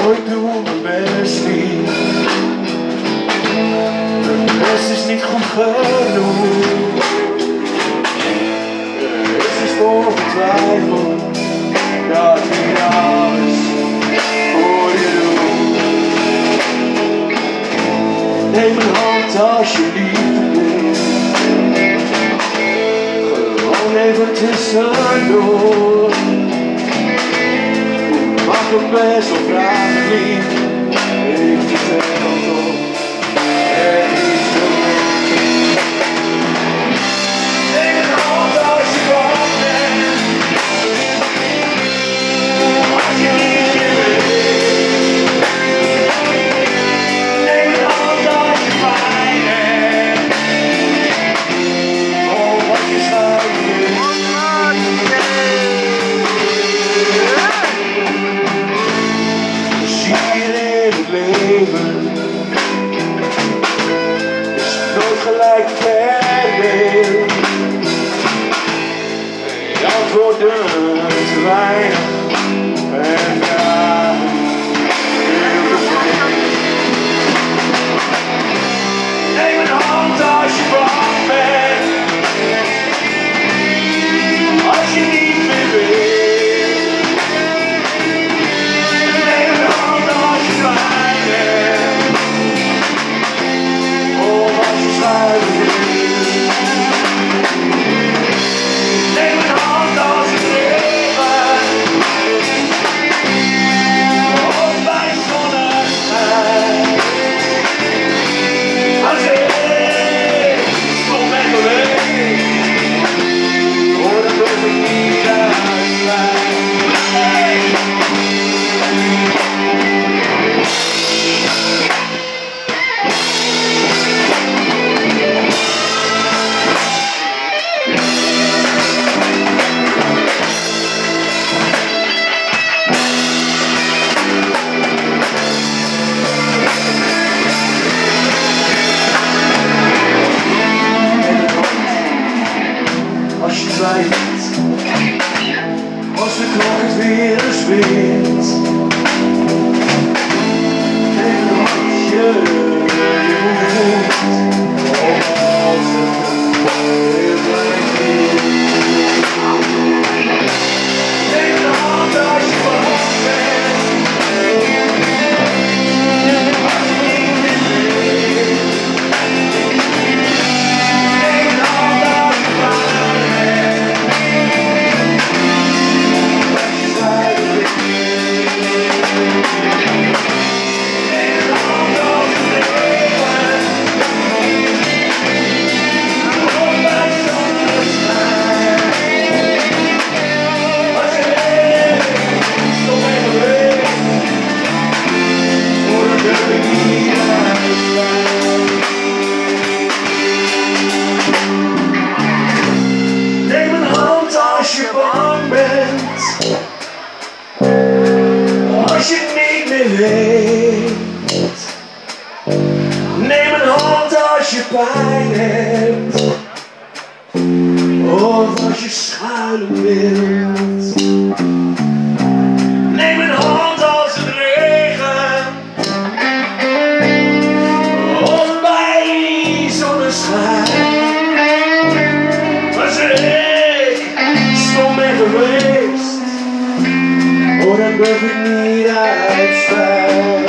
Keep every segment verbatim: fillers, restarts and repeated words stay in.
ik doe mijn best niet. Mijn best is niet goed genoeg. Er is dus ongetwijfeld dat ik alles voor je doe. Neem mijn hand als je lief bent. Gewoon even tussendoor. Mag ik best wel vragen niet. Ik vertel toch, het is zo. Neem mijn hand als je bang bent. Als je niet meer weet. Neem mijn hand als je pijn hebt. Oh, wat je schuilt is. Is nooit gelijk verdeeld. Je antwoorden te weinig en ja, heel te veel. Neem mijn hand als je bang bent. Als je niet meer weet. Als de klok het weer eens wint. En wat je doet. Als het weer blijft hier. Neem de hand als je bang bent. Als je niet meer weet. Neem de hand als je bang bent. Neem een hand als je bang bent. Als je niet meer weet. Neem een hand als je pijn hebt. Of als je schuilen wilt. Neem een hand als het regent. Of bij zonneschijn. Was ik stom ben geweest. Oh, dan durf ik niet uitstaan.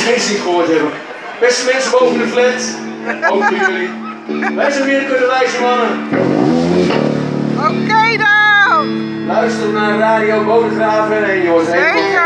geen zin gehoord hebben. Beste mensen boven de flat, ook voor jullie. Wij zijn weer een kuddewijze mannen. Oké okay, dan! Luister naar Radio Bodegraven en je wordt helemaal...